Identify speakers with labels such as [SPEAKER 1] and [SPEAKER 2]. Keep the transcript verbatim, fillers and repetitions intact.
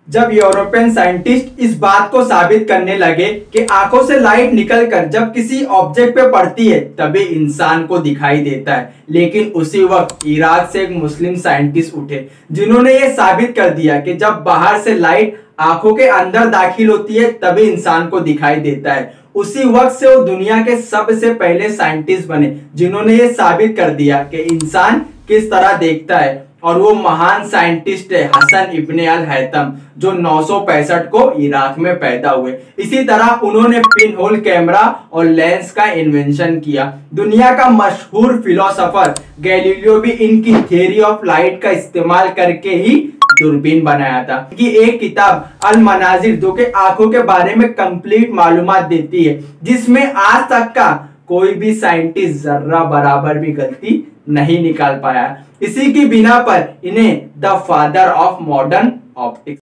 [SPEAKER 1] जब European scientist इस बात को साबित करने लगे कि आंखों से लाइट निकलकर जब किसी ऑब्जेक्ट पे पड़ती है तभी इंसान को दिखाई देता है, लेकिन उसी वक्त इराक से एक मुस्लिम साइंटिस्ट उठे जिन्होंने ये साबित कर दिया कि जब बाहर से लाइट आंखों के अंदर दाखिल होती है तभी इंसान को दिखाई देता है। उसी वक्त से वो दुनिया के सबसे पहले साइंटिस्ट बने जिन्होंने ये साबित कर दिया कि इंसान किस तरह देखता है, और वो महान साइंटिस्ट है हसन इब्ने अल हैतम जो नौ सौ पैंसठ को इराक में पैदा हुए। इसी तरह उन्होंने पिन होल कैमरा और लेंस का इन्वेंशन किया। दुनिया का मशहूर फिलोसोफर गैलीलियो भी इनकी थ्योरी ऑफ लाइट का इस्तेमाल करके ही दूरबीन बनाया था। कि एक किताब अल मनाजिर जो कि आंखों के बारे में कंप्लीट मालूमात देती है, जिसमें आज तक का कोई भी साइंटिस्ट जर्रा बराबर भी गलती नहीं निकाल पाया। इसी की बिना पर इन्हें the father of modern optics